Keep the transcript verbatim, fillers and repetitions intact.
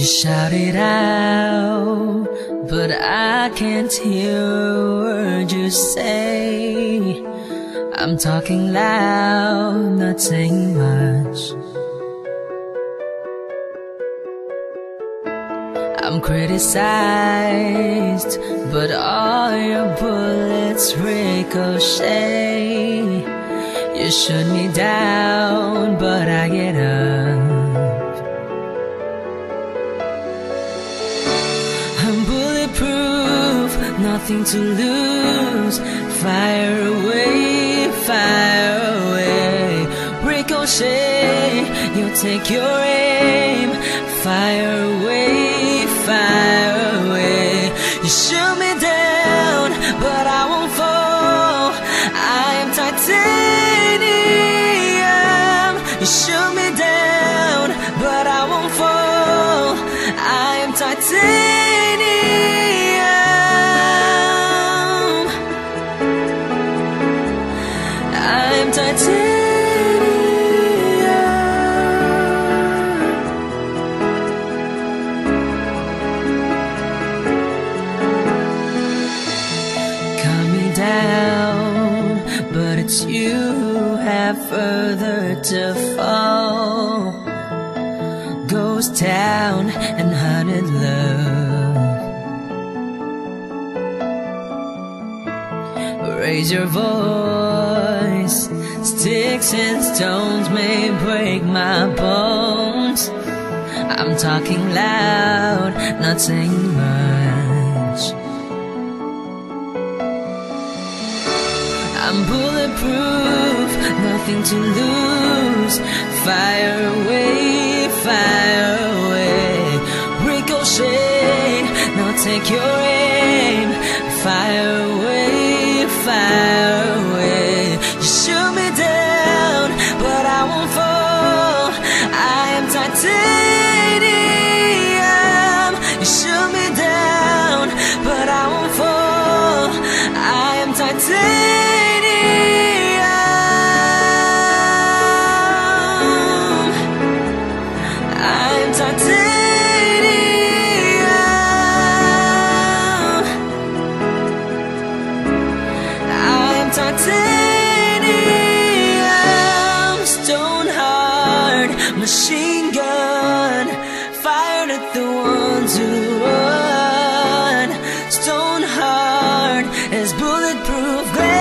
shout it out, but I can't hear a word you say. I'm talking loud, not saying much. I'm criticized, but all your bullets ricochet. You shoot me down, but I get up. I'm bulletproof, nothing to lose. Fire away, fire away. Ricochet, you take your aim. Fire away, fire away. You shoot me down, but I won't fall. I am titanium. You shoot me down, but I won't fall. I am titanium. I am titanium. Down, but it's you who have further to fall. Ghost town and haunted love. Raise your voice. Sticks and stones may break my bones. I'm talking loud, not saying much. I'm bulletproof, nothing to lose. Fire away, fire away. Ricochet, now take your aim. Fire away, fire away. You shoot me down, but I won't fall. I am titanium. You shoot me down, but I won't fall. I am titanium. Titanium, stone hard, machine gun, fired at the ones who run. Stone hard as bulletproof glass.